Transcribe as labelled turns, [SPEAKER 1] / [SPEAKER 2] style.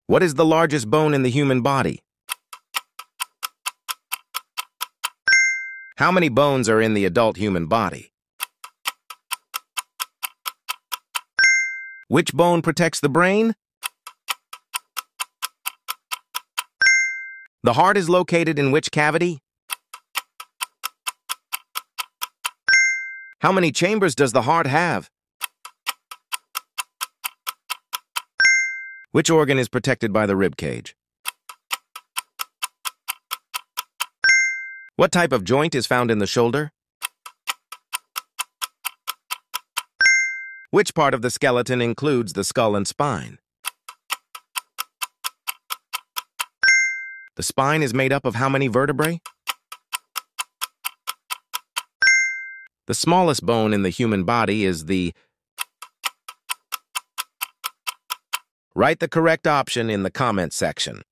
[SPEAKER 1] What is the largest bone in the human body? How many bones are in the adult human body? Which bone protects the brain? The heart is located in which cavity? How many chambers does the heart have? Which organ is protected by the rib cage? What type of joint is found in the shoulder? Which part of the skeleton includes the skull and spine? The spine is made up of how many vertebrae? The smallest bone in the human body is the... Write the correct option in the comment section.